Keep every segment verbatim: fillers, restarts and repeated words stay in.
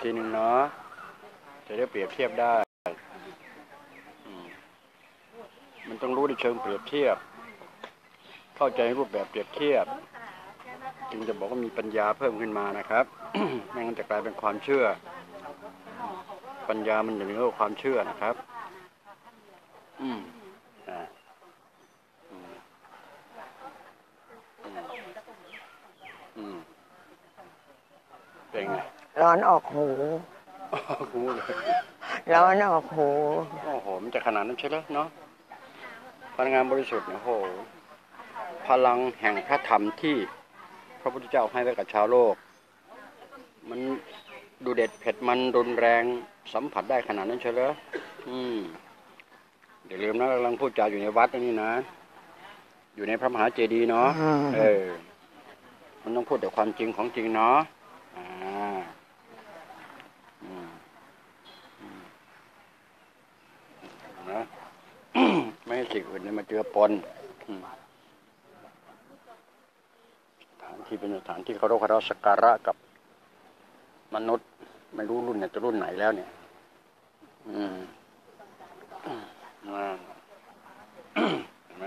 ทีหนึ่งเนาะจะได้เปรียบเทียบได้มันต้องรู้ในเชิงเปรียบเทียบเข้าใจรูปแบบเปรียบเทียบจึงจะบอกว่ามีปัญญาเพิ่มขึ้นมานะครับ ไม่งั้นจะกลายเป็นความเชื่อปัญญามันอยู่ในโลกความเชื่อนะครับอืมอ่าอืมอืมเป็นไงร้อนออกหูหูเลยร้อนออกหูโอ้โหมันจะขนาดนั้นใช่ไหมเนาะพลังงานบริสุทธิ์เนี่ยโอ้โหพลังแห่งพระธรรมที่พระพุทธเจ้าให้ไว้กับชาวโลกมันดูเด็ดเผ็ดมันรุนแรงสัมผัสได้ขนาดนั้นใช่ไหมอืมอย่าลืมนะกำลังพูดจาอยู่ในวัดนี่นะอยู่ในพระมหาเจดีย์เนาะเออมันต้องพูดแต่ความจริงของจริงเนาะอ่าอืมนะไม่ให้สิ่งอื่นมาเจือปนสถานที่เป็นสถานที่เคารพเคารพสักการะกับมนุษย์ไม่รู้รุ่นเนี่ยจะรุ่นไหนแล้วเนี่ยอืมเห็นไหม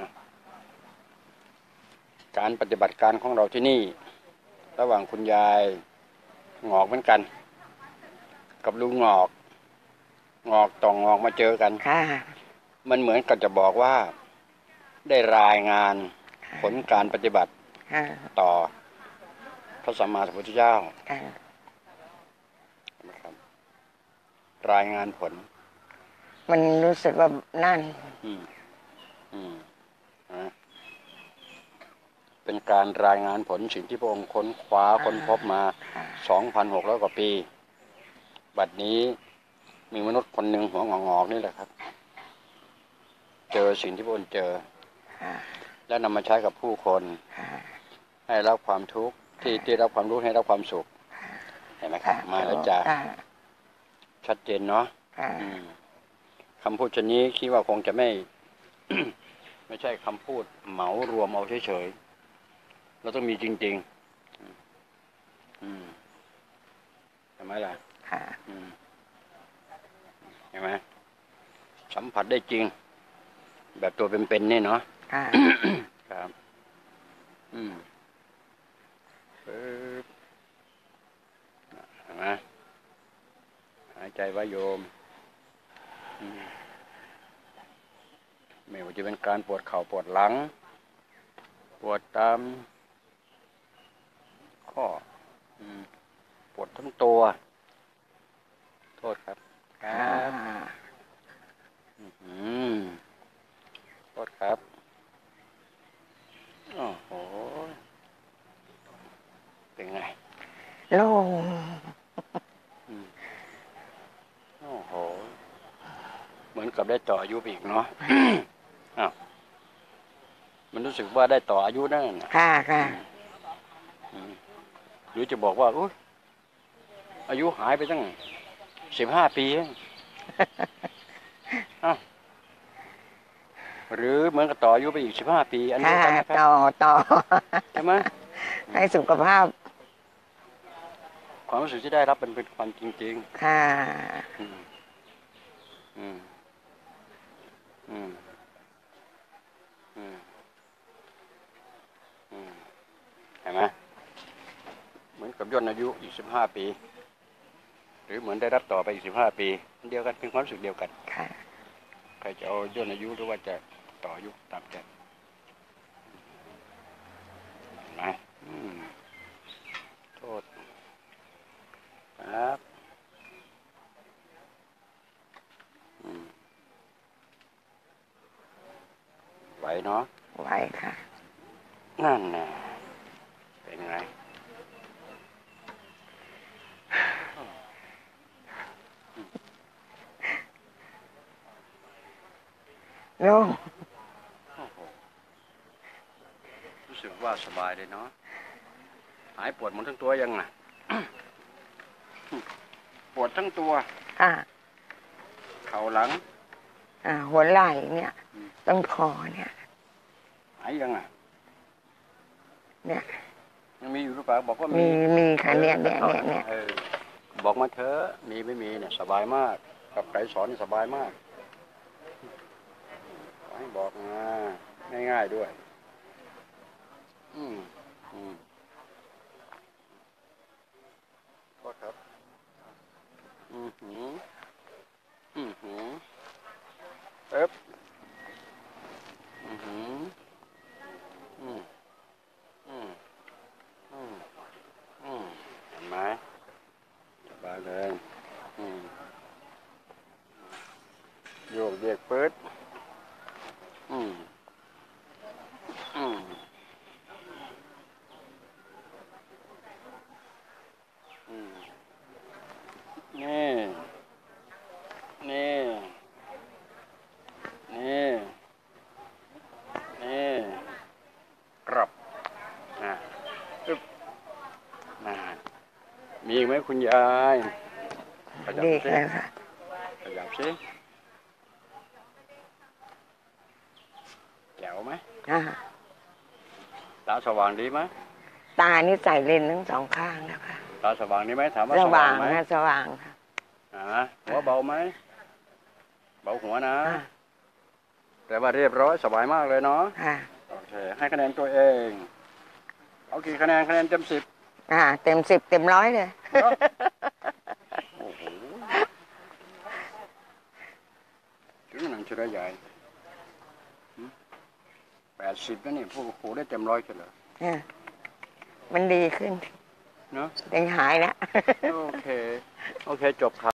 การปฏิบัติการของเราที่นี่ระหว่างคุณยายงอกเหมือนกันกับลุงงอกงอกต่องอกมาเจอกันมันเหมือนกับจะบอกว่าได้รายงานผลการปฏิบัติต่อพระสัมมาสัมพุทธเจ้านะครับรายงานผลมันรู้สึกว่านั่นอืมอืมนะเป็นการรายงานผลสิ่งที่พระองค์ค้นคว้าค้นพบมา สองพันหกร้อย กว่าปีบัดนี้มีมนุษย์คนหนึ่งหัวงอกๆนี่แหละครับเจอสิ่งที่พระองค์เจอแล้วนำมาใช้กับผู้คนให้รับความทุกข์ที่ที่รับความรู้ให้รับความสุขเห็นไหมครับมาแล้วจ้ะชัดเจนเนาะคำพูดชนี้คิดว่าคงจะไม่ ไม่ใช่คำพูดเหมารวมเอาเฉยๆเราต้องมีจริงๆอืมเห็นไหมล่ะเห็นไหมสัมผัสได้จริงแบบตัวเป็นๆนี่เนาะครับอืมเห็นไหมหายใจไว้โยมไม่ว่าจะเป็นการปวดเข่าปวดหลังปวดตามข้อปวดทั้งตัวโทษครับครับอืมโทษครับโอ้โหเป็นไงโล่งโอ้โหเหมือนกับได้ต่ออายุอีกเนาะอ้าวมันรู้สึกว่าได้ต่ออายุนั่นค่ะค่ะหรือจะบอกว่าอุ๊ยอายุหายไปตั้งสิบห้าปีอ้าวหรือเหมือนกับต่ออายุไปอีกสิบห้าปีอันนี้กันนะครับต่อต่อใช่ไหมให้สุขภาพความรู้สึกที่ได้รับเป็นเป็นความจริงๆค่ะอืมอืมอืมอืมอืมเห็นไหมเหมือนกับย่นอายุอีกสิบห้าปีหรือเหมือนได้รับต่อไปอีกสิบห้าปีเดียวกันเป็นความรู้สึกเดียวกันใครจะเอาย่นอายุหรือว่าจะต่ออายุตามใจนะโทษครับไหวเนาะไหวค่ะนั่นน่ะเป็นไงโล่งรู้สึกว่าสบายเลยเนาะหายปวดหมดทั้งตัวยังไงปวดทั้งตัวอ่าเข่าหลังอ่าหัวไหล่เนี่ยต้องคอเนี่ยหายยังไงเนี่ยยังมีอยู่หรือเปล่าบอกว่ามีมีค่ะเนี่ยเนี่ยเนี่ยเนี่ยบอกมาเถอะมีไม่มีเนี่ยสบายมากกับไกรสอนนี่สบายมากขอให้บอกมาง่ายๆด้วยอืมอืมก็ครับอืมหืมอืมหืมเอ๊บอืมหืมอืมอืมอืมอืมเห็นไหมสบายเลยอืมโยกเยกเปิดอืมอืมอืมนี่นี่นี่นี่กรับอ่ะอึ๊บนานมีอีกไหมคุณยายขยับดีสิแล้วค่ะขยับสิแจ๋วไหมอ่าตาสว่างดีไหมตานี่ใส่เลนส์ทั้งสองข้างแล้วค่ะตาสว่างดีไหมถามว่าสสว่าว่าง งไหมนะสว่างค่ะอ่าหัวเบาไหมเบาหัวนะอ่าแต่ว่าเรียบร้อยสบายมากเลยเนาะอ่าโอเคให้คะแนนตัวเองเอากี่คะแนนคะแนนเต็มสิบอ่า เต็มสิบเต็มร้อยเลยเนาะโอ้โหถึงหนังเฉลยใหญ่แปดสิบแล้วนี่พวกครูได้เต็มร้อยกันเหรออ่ามันดีขึ้นเนาะยังหายแล้วโอเค โอเค จบครับ